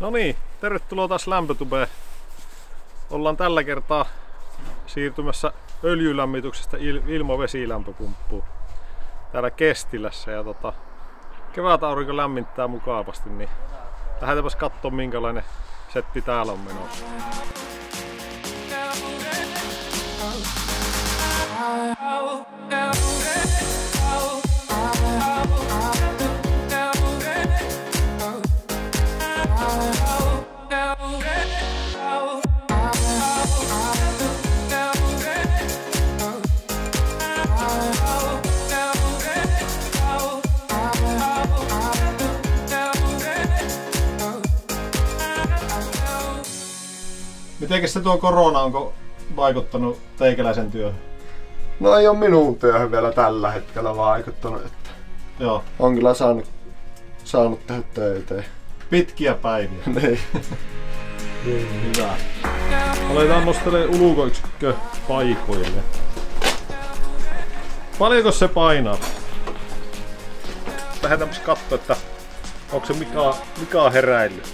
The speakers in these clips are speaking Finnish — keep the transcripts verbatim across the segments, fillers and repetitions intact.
No niin, tervetuloa taas Lämpötubeen. Ollaan tällä kertaa siirtymässä öljylämmityksestä il ilmavesilämpöpumppuun täällä Kestilässä. Ja tota, kevätaurinko lämmittää mukavasti, niin lähdetäänpäs katsomaan minkälainen setti täällä on menossa. Mitenkäs se tuo korona, onko vaikuttanut teikäläisen työhön? No ei ole minun työhön vielä tällä hetkellä vaikuttanut, että Joo. on kyllä saanut, saanut tehdä töitä. Pitkiä päiviä. Niin. Hyvä. Aletaan nostelemaan ulkoyksikkö paikoille. Paljonko se painaa? Lähdetäänpäs katsoa, että onko se Mika, Mika heräillyt.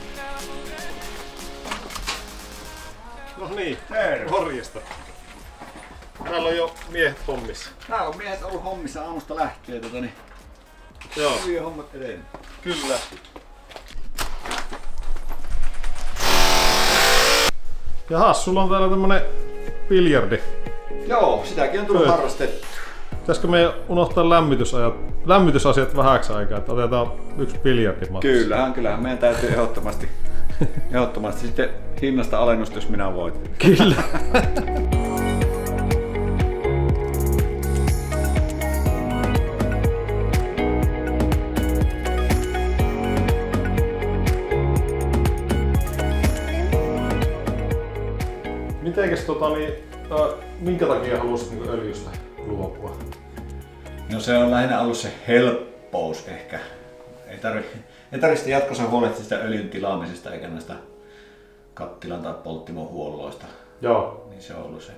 No niin, morjesta. Täällä on jo miehet hommissa. Täällä on miehet ollut hommissa aamusta lähtien, tota niin. Joo. Hyviä hommat edelleen. Kyllä. Jahas, sulla on täällä tämmönen biljardi. Joo, sitäkin on tullut Kyllä. harrastettu. Pitäisikö meidän unohtaa lämmitysajat, lämmitysasiat vähäksi aikaa, että otetaan yksi biljardimatsi? Kyllähän, kyllähän meidän täytyy ehdottomasti, ehdottomasti sitten hinnasta alennusta, jos minä voitan. Kyllä. Mitenkäs tota niin, äh, minkä takia haluaisit niin öljystä luopua? No se on lähinnä ollut se helppous ehkä. Ei tarvitse ei tarvi jatkossa huolehtia sitä öljyn tilaamisesta eikä näistä kattilan tai polttimon huolloista. Joo. Niin se on ollut se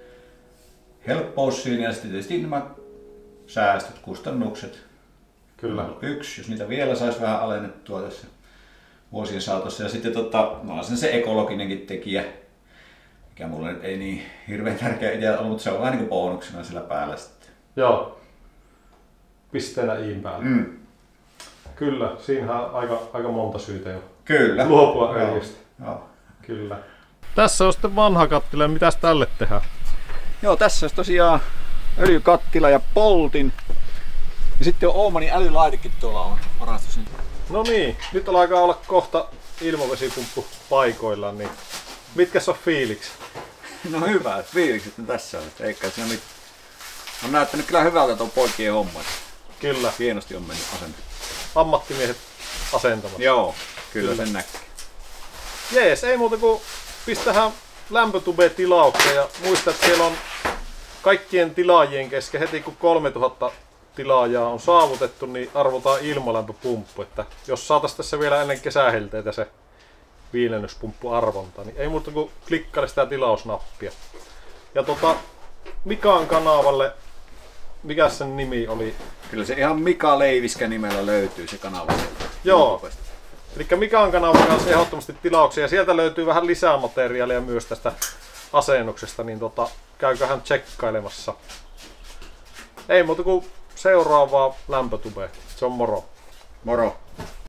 helppous siinä ja sitten tietysti nämä säästöt, kustannukset. Kyllä. Yksi, jos niitä vielä saisi vähän alennettua tässä vuosien saatossa. Ja sitten tota, no sen se ekologinenkin tekijä, mikä mulle ei niin hirveän tärkeä idea ollut, mutta se on vähän niin kuin bonuksena sillä päällä sitten. Joo. Pisteenä iin päälle. Mm. Kyllä, siinähän on aika, aika monta syytä jo. Kyllä. Luopua öljystä. Joo. Kyllä. Tässä on sitten vanha kattila. Mitäs tälle tehdään? Joo, tässä on tosiaan öljykattila ja poltin. Ja sitten on Oomanin älylaitekin tuolla on varastossa. No niin, nyt alkaa olla kohta ilmavesipumppu paikoillaan, niin mitkäs on fiiliksi? No hyvät fiilikset on tässä on, eikä siinä mit... On näyttänyt kyllä hyvältä tuon poikien homma. Kyllä. Hienosti on mennyt asenne. Ammattimiehet asentamassa. Joo, kyllä, kyllä. Sen näkee. Jees, ei muuta kuin pistähän Lämpötube-tilaukseen ja muista, että siellä on kaikkien tilaajien kesken heti kun kolmetuhatta tilaajaa on saavutettu, niin arvotaan ilmalämpöpumppu. Että jos saataisiin tässä vielä ennen kesähelteitä se viilennyspumppu arvonta, niin ei muuta kuin klikkaile sitä tilausnappia. Ja tota, Mikan kanavalle, mikä sen nimi oli? Kyllä se ihan Mika Leiviskä nimellä löytyy se kanava. Joo. Eli Mikan kanavan kanssa ehdottomasti tilauksia. Sieltä löytyy vähän lisää materiaalia myös tästä asennuksesta, niin tota, käyköhän tsekkailemassa. Ei muuta kuin seuraavaa Lämpötubea. Se on moro. Moro.